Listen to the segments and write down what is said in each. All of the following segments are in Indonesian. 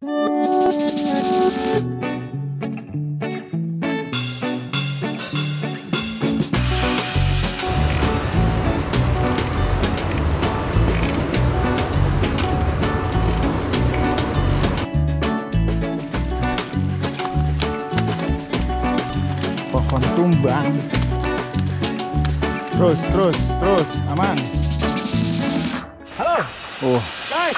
Pohon tumbang. Terus, aman. Halo, Oh, guys.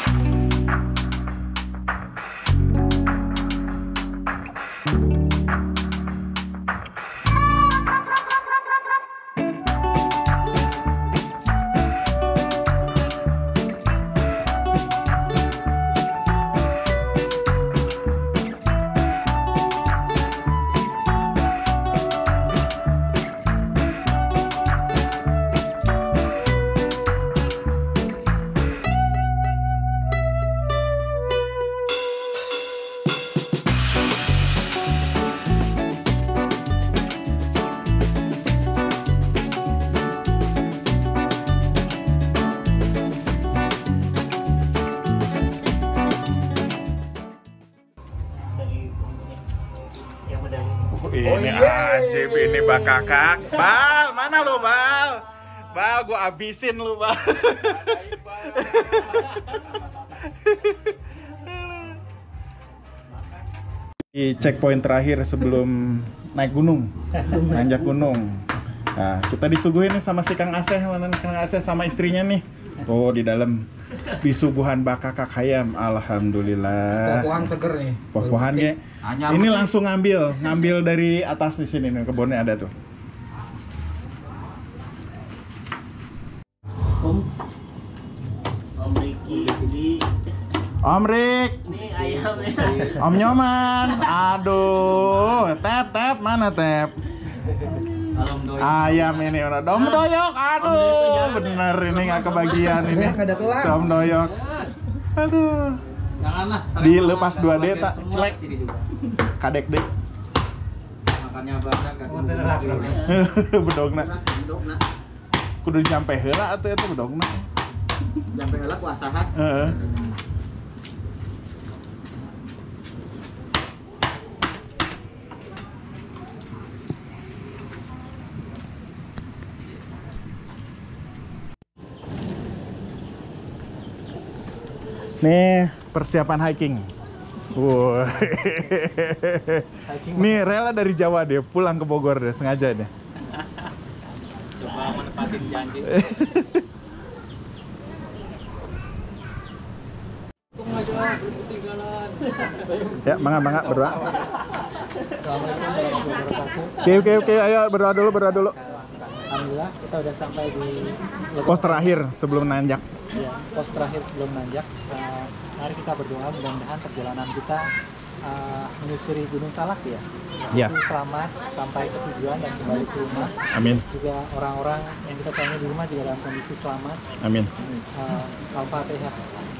ini anjib, ini Bak Kakak. Bal, mana lu, Bal? Bal, gua abisin lu, Bal. Di checkpoint terakhir sebelum naik gunung, nanjak gunung. Nah, kita disuguhin nih sama si Kang Aseh, Kang Aseh sama istrinya nih. Oh, di dalam disuguhan Bak Kakak ayam. Alhamdulillah. Pohon seger nih. Pohonnya. Ini langsung ngambil dari atas di sini nih, kebunnya ada tuh. Om Riki, jadi Om Rik, ini ayamnya. Om Nyoman. Aduh, tep mana tep? Ayam ini udah Om Doyok. Aduh, bener ini nggak kebagian ini. Si Om Doyok. Aduh. Janganlah. Dilepas 2D tak celek. Kadek dek. Makannya banyak kan. Bedogna. Kudu nyampe heula atuh eta bedogna. Sampai heula kuasahan. Heeh. Nih persiapan hiking. Wow. Nih rela dari Jawa dia pulang ke Bogor deh sengaja deh. Coba menepatin janji. Ya, bangga berdoa. Oke, ayo berdoa dulu. Alhamdulillah kita udah sampai di Pos terakhir sebelum nanjak. ya, pos terakhir sebelum nanjak. Mari kita berdoa mudah-mudahan perjalanan kita menyusuri Gunung Salak ya. Ya. Itu selamat sampai ke tujuan dan kembali ke rumah. Amin. Juga orang-orang yang kita sayangi di rumah juga dalam kondisi selamat. Amin. Al-Fatihah.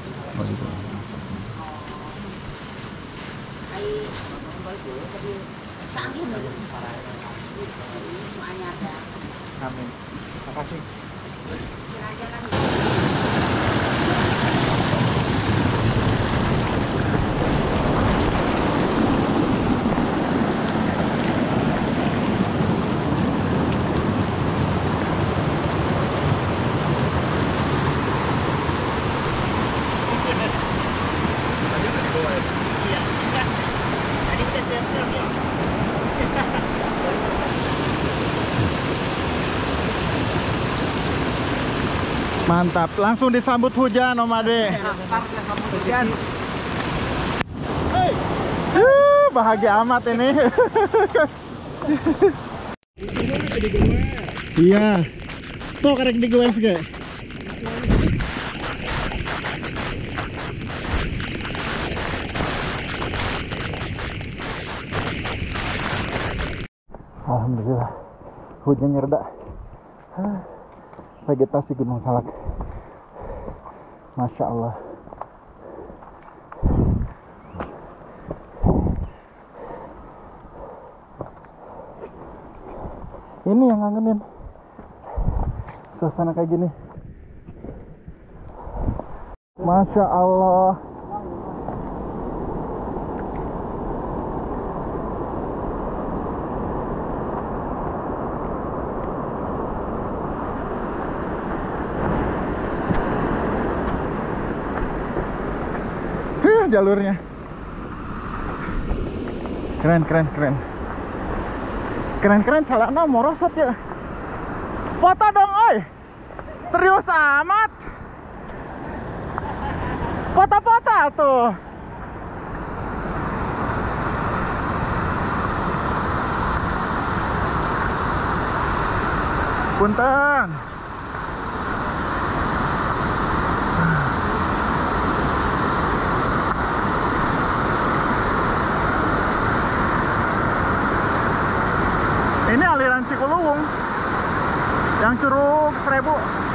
Amin. Terima kasih. Mantap, langsung disambut hujan Om Ade. Bahagia amat ini. Iya. Tuh karek digoes ge. Alhamdulillah hujannya reda. Vegetasi Gunung Salak, Masya Allah. Ini yang ngangenin suasana kayak gini. Masya Allah. jalurnya. Keren, keren, keren. Keren, keren, celana morosot ya. Foto dong, oi. Serius amat. Foto-foto tuh. Punten. Ini aliran Cikuluwung yang Curug 1000.